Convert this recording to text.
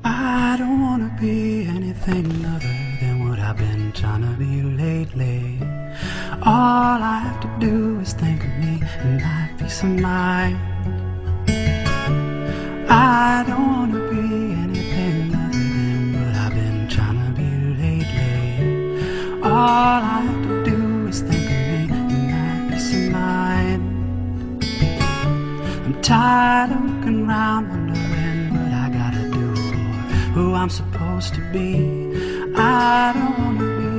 I don't wanna be anything other than what I've been trying to be lately. All I have to do is think of me and my peace of mind. I don't wanna be anything other than what I've been trying to be lately. All I have to do is think of me and my peace of mind. I'm tired of looking around wondering what I gotta do or who I'm supposed to be. I don't wanna be